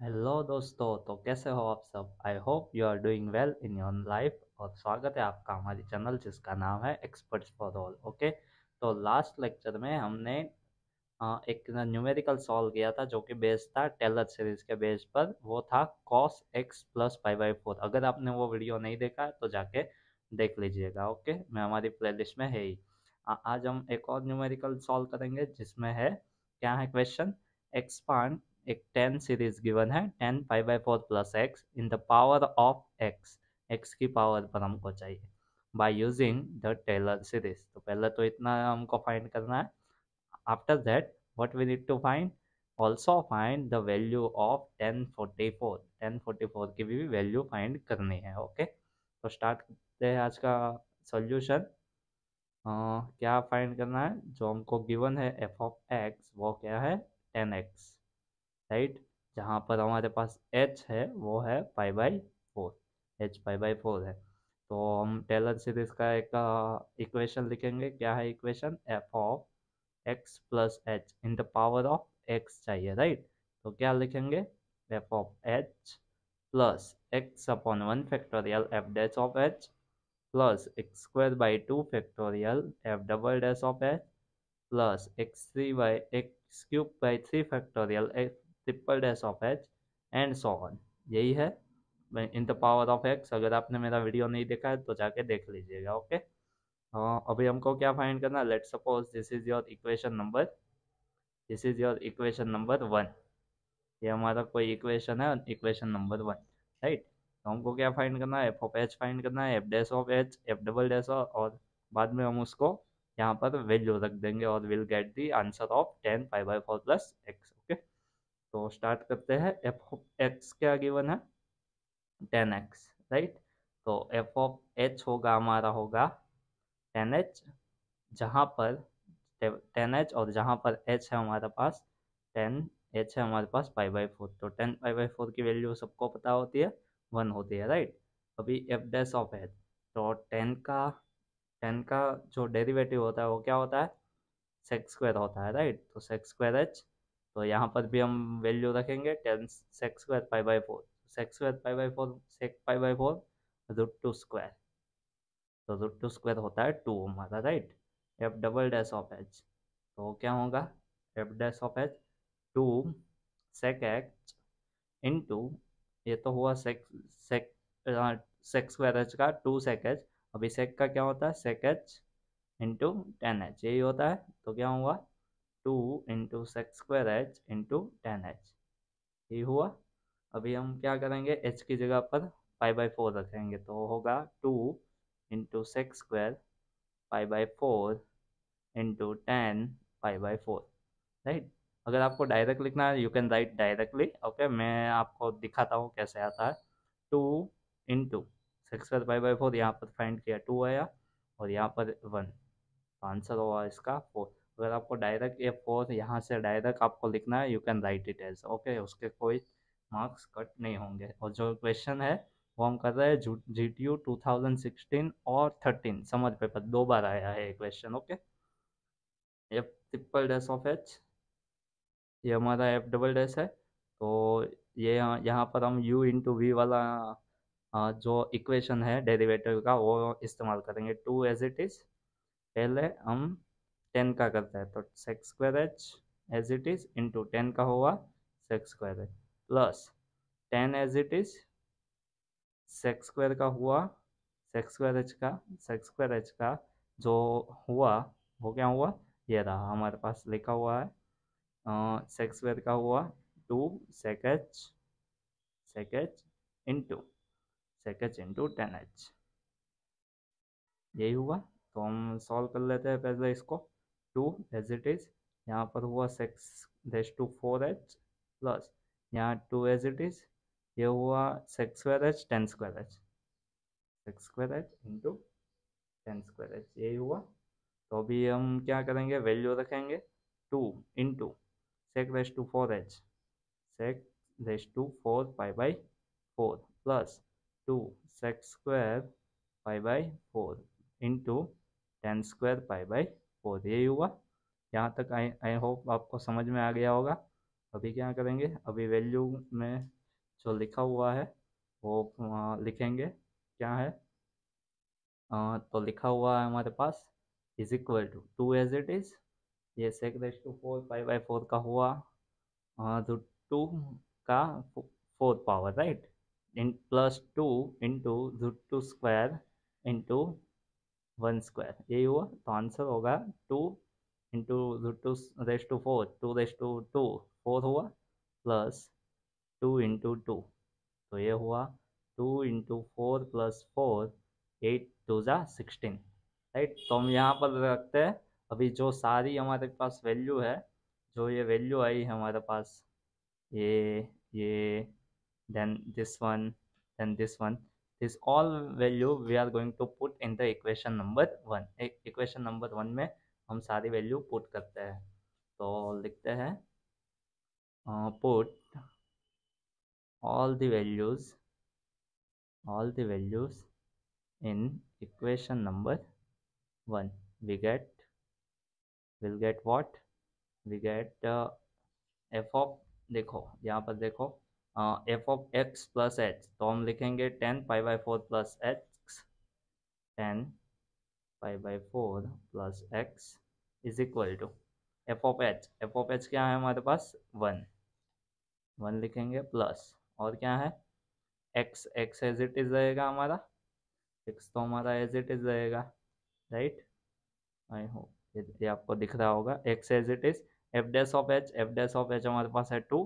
Hello दोस्तों, तो कैसे हो आप सब। I hope you are doing well in your life. और स्वागत है आपका हमारी चैनल जिसका नाम है एक्सपर्ट्स फॉर ऑल। ओके, तो लास्ट लेक्चर में हमने एक न्यूमेरिकल सॉल्व किया था जो कि बेस्ड था टेलर सीरीज के बेस पर। वो था cos x plus pi by four. अगर आपने वो वीडियो नहीं देखा है तो जाके देख लीजिएगा। ओके, मैं हमारी प्लेलिस्ट में है ही। आज हम एक और न्यूमेरिकल सॉल्व करेंगे जिसमें है, क्या है क्वेश्चन, एक्सपांड एक 10 सीरीज गिवन है 10 pi by four plus x in the power of x. X की पावर पर हमको चाहिए by using the Taylor series. तो पहले तो इतना हमको फाइंड करना है। After that, what we need to find? Also find the value of 1044। 1044 की भी वैल्यू फाइंड करनी है। ओके, तो स्टार्ट करते हैं आज का सॉल्यूशन। क्या फाइंड करना है? जो हमको गिवन है एफ ऑफ एक्स वो क्या है, 10x, राइट। जहाँ पर हमारे पास h है वो है pi by four, h pi by four है। तो हम टेलर सीरीज का एक इक्वेशन लिखेंगे। क्या है equation? F of x plus h in the power of x चाहिए, राइट। तो क्या लिखेंगे? F of h plus x upon one factorial f dash of h plus x square by two factorial f double dash of h plus x three by x cube by three factorial f triple dash of h and so on. यही है in the power of x. अगर आपने मेरा video नहीं देखा है तो जाके देख लीजिएगा। ओके, अभी हमको क्या फाइंड करना है? Let's suppose this is your equation number one. ये हमारा कोई इक्वेशन है, इक्वेशन नंबर वन, राइट। तो हमको क्या फाइंड करना है? एफ ऑफ एच फाइंड करना है, f dash of h, f double dash, और बाद में हम उसको यहाँ पर वैल्यू रख देंगे और will get the answer of 10 pi by four plus x. Okay, तो स्टार्ट करते हैं। एफ ऑफ एक्स क्या गिवन है? 10x, right. तो एफ ऑफ एच होगा हमारा, होगा 10h, जहाँ पर 10h और जहाँ पर h है हमारे पास 10h है हमारे पास पाई बाई फोर। तो 10 पाई बाई फोर की वैल्यू सबको पता होती है, वन होती है, राइट। अभी एफ डैश ऑफ एच, तो 10 का जो डेरिवेटिव होता है वो क्या होता है? सेक स्क्वायर होता है, राइट। तो सेक स्क्वायर एच, तो यहाँ पर भी हम वैल्यू रखेंगे 10 sec square pi by four. Sec square pi by four, sec pi by four root two square, तो रूट टू स्क्वायर होता है टू हमारा, right. F double dash of h, तो क्या होगा? F dash of h two sec x into, ये तो हुआ sec sec sec square h का टू सेक एच। अभी सेक का क्या होता है? सेक एच इंटू 10h, यही होता है। तो क्या हुआ? Two into sec square h into 10h, यही हुआ। अभी हम क्या करेंगे? एच की जगह पर पाई बाई फोर रखेंगे, तो होगा two into sec square pi by four into 10 pi by four, right. अगर आपको डायरेक्ट लिखना है you can write directly. Okay, मैं आपको दिखाता हूँ कैसे आता है। टू इंटू सिक्स पर पाई बाई फोर, यहाँ पर फाइंड किया टू आया और यहाँ पर वन, तो आंसर हुआ इसका फोर। अगर आपको डायरेक्ट ये फोर यहाँ से डायरेक्ट आपको लिखना है, you can write it as, okay, उसके कोई मार्क्स कट नहीं होंगे। और जो क्वेश्चन है वो हम कर रहे हैं GTU 2016 और 13 समर पेपर, दो बार आया है ये question. Okay, f triple dash of h, ये हमारा एफ डबल डैश है। तो ये यहाँ पर हम u इंटू वी वाला जो इक्वेशन है डेरिवेटिव का वो इस्तेमाल करेंगे। टू एज इट इज, पहले हम 10 का करते हैं, तो sec square h as it is into 10 का हुआ sec square h plus 10 as it is sec square का हुआ सेक्स स्क्वायर एच का, सेक्स स्क्वायर एच का जो हुआ वो क्या हुआ? ये रहा हमारे पास लिखा हुआ है। सेक्स स्क्वायर का हुआ two sec h into sec h into 10h, यही हुआ। तो हम सॉल्व कर लेते हैं पहले इसको। टू एज इट इज, यहाँ पर हुआ sec dash two four h plus यहाँ टू एज इट इज, ये हुआ sec square h ten square h, sec square h into ten square h, यही हुआ। तो अभी हम क्या करेंगे? वैल्यू रखेंगे। Two into sec dash two four h, sec dash two four pi by four plus two sec square pi by four into ten square pi by four, यही हुआ। यहाँ तक आई होप आपको समझ में आ गया होगा। अभी क्या करेंगे, अभी वैल्यू में जो लिखा हुआ है वो लिखेंगे। क्या है, तो लिखा हुआ है हमारे पास is equal to 2 as it is, ये सेक रेस टू 4 पाई/4 का हुआ, रूट 2 का 4th पावर, राइट, इन plus 2 into root 2 square into 1 square, यही हुआ। तो आंसर होगा 2 into root 2 raise to 4, 2 raise to 2 4 हुआ, प्लस 2 इंटू 2, तो ये हुआ 2 इंटू 4 प्लस 4, 8 2 जा 16, राइट। तो हम यहाँ पर रखते हैं अभी जो सारी हमारे पास वैल्यू है, जो ये वैल्यू आई है हमारे पास, ये then this one, then this one, this all value we are going to put in the equation number 1। equation number 1 में हम सारी वैल्यू पुट करते हैं। तो लिखते हैं put all the values in equation number 1, we will get what, we get f of, देखो यहाँ पर देखो, f of x plus h, तो हम लिखेंगे 10 पाई/4 प्लस x, 10 पाई/4 plus x is equal to f of h क्या है हमारे पास 1 लिखेंगे, प्लस और क्या है x एज इट इज रहेगा हमारा, x तो हमारा एज इट इज रहेगा, राइट। आई होप ये आपको दिख रहा होगा, x as it is, f' हमारे पास है 2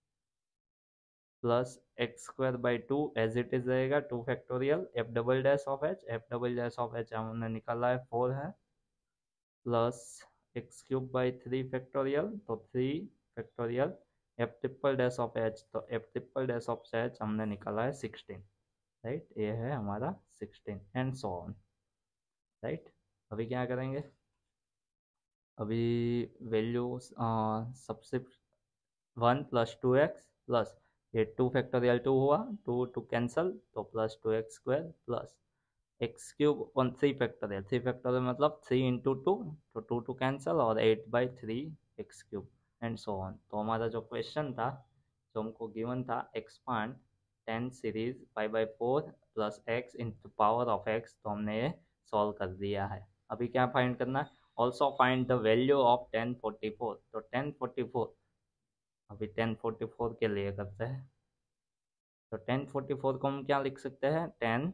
plus x²/2 as it is रहेगा 2 फैक्टोरियल, f'(h) हमने निकाला है 4 है, प्लस x³/3 फैक्टोरियल, तो 3 फैक्टोरियल, f'(h), तो f'(h) हमने निकाला है 16, राइट। ये है हमारा 16 एंड सो ऑन, राइट। अभी क्या करेंगे, अभी वैल्यू सबसे 1 प्लस 2x प्लस ये 2 फैक्टोरियल 2 हुआ, 2 कैंसल, तो plus 2x² plus x³ on 3 factorial मतलब 3 इंटू 2, तो 2 कैंसल और 8/3 x³ एंड सो ऑन। तो हमारा जो क्वेश्चन था, जो हमको गिवन था, एक्सपांड 10 सीरीज पाई/4 plus x into power of x, तो हमने ये सॉल्व कर दिया है। अभी क्या फाइंड करना है, also find the value of 1044, तो 1044 अभी 1044 के लिए करते हैं। तो 1044 को हम क्या लिख सकते हैं,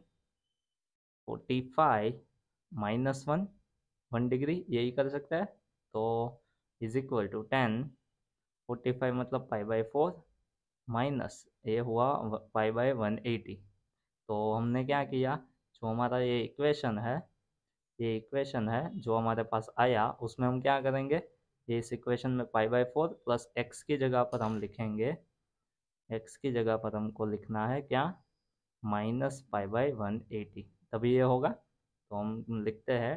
1045 माइनस 1 डिग्री, यही कर सकते हैं। तो इज इक्वल टू 1045 मतलब पाई/4 माइनस ये हुआ पाई/180। तो हमने क्या किया, जो हमारा ये इक्वेशन है जो हमारे पास आया, उसमें हम क्या करेंगे, ये इस इक्वेशन में पाई/4 प्लस x की जगह पर हम लिखेंगे, x की जगह पर हमको लिखना है क्या, माइनस पाई/180, तभी ये होगा। तो हम लिखते हैं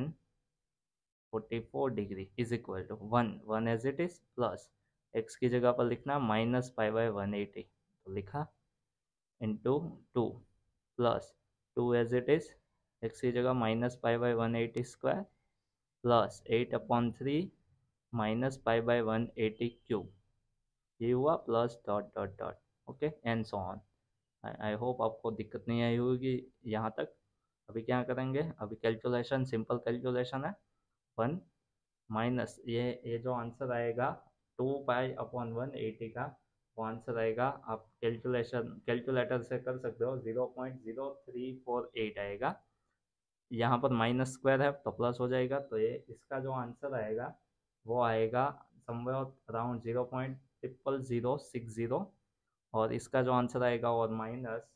1044 degree is equal to 1 as it is, plus x की जगह पर लिखना माइनस पाई/180, तो लिखा, into 2 plus 2 as it is, x की जगह माइनस पाई/180 स्क्वायर प्लस 8/3 माइनस पाई/180 क्यूब, ये हुआ, plus dot dot dot, okay and so on. I hope आपको दिक्कत नहीं आई होगी यहाँ तक। अभी क्या करेंगे, अभी कैलकुलेशन, सिंपल कैलकुलेशन है, 1 माइनस ये जो आंसर आएगा 2 पाई/180 का, वो आंसर आएगा, आप कैलकुलेटर से कर सकते हो, 0.0348 आएगा। यहाँ पर माइनस स्क्वायर है तो प्लस हो जाएगा, तो ये इसका जो आंसर आएगा वो आएगा समवेयर अराउंड 0.00060, और इसका जो आंसर आएगा और माइनस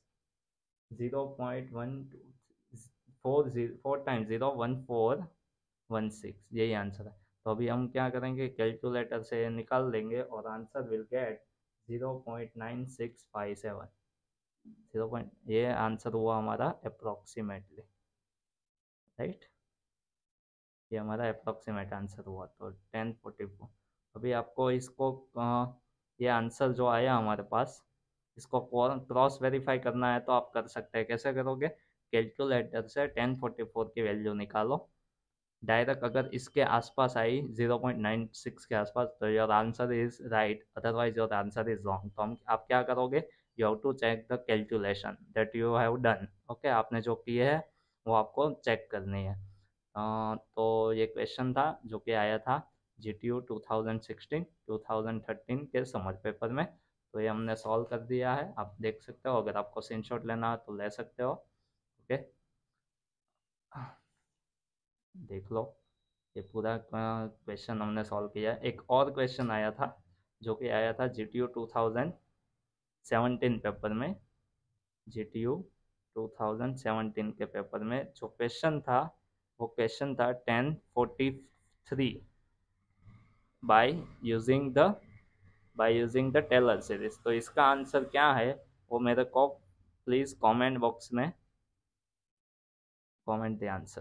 0.4 टाइम्स 01416, यही आंसर है। तो अभी हम क्या करेंगे, कैलकुलेटर से निकाल लेंगे और आंसर विल गेट 0.9657, ये आंसर हुआ हमारा अप्रोक्सीमेटली, राइट। ये हमारा अप्रोक्सीमेट आंसर हुआ, तो 1044। अभी आपको इसको ये आंसर जो आया हमारे पास, इसको क्रॉस वेरीफाई करना है तो आप कर सकते हैं। कैसे करोगे, कैलकुलेटर से 1044 की वैल्यू निकालो, डायरेक्ट अगर इसके आसपास आई 0.96 के आसपास तो your answer is right, otherwise your answer is wrong. तो हम आप क्या करोगे, you have to check the calculation that you have done. Okay, आपने जो किए है वो आपको चेक करनी है। तो ये क्वेश्चन था जो कि आया था GTU 2016 2013 के समर पेपर में। तो ये हमने सॉल्व कर दिया है, आप देख सकते हो। अगर आपको स्क्रीनशॉट लेना है तो ले सकते हो। ओके, देख लो, ये पूरा क्वेश्चन हमने सॉल्व किया है। एक और क्वेश्चन आया था जो कि आया था GTU 2017 पेपर में। GTU 2017 के पेपर में जो क्वेश्चन था वो क्वेश्चन था 1043 by using the Taylor series. तो इसका आंसर क्या है वो मेरे को प्लीज कमेंट बॉक्स में कमेंट द आंसर।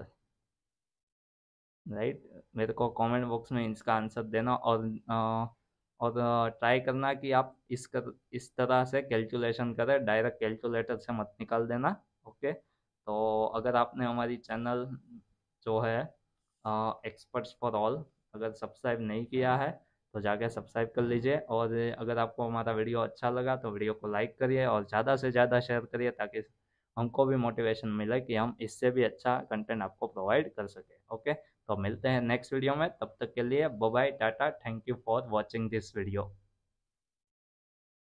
राइट, मेरे को कमेंट बॉक्स में इसका आंसर देना। और ट्राई करना कि आप इस तरह से कैलकुलेशन करें, डायरेक्ट कैलकुलेटर से मत निकाल देना। ओके, तो अगर आपने हमारी चैनल जो है एक्सपर्ट्स फॉर ऑल अगर सब्सक्राइब नहीं किया है तो जाके सब्सक्राइब कर लीजिए। और अगर आपको हमारा वीडियो अच्छा लगा तो वीडियो को लाइक करिए और ज़्यादा से ज़्यादा शेयर करिए, ताकि हमको भी मोटिवेशन मिले कि हम इससे भी अच्छा कंटेंट आपको प्रोवाइड कर सके। ओके, तो मिलते हैं नेक्स्ट वीडियो में, तब तक के लिए bye bye, tata, thank you for watching this video.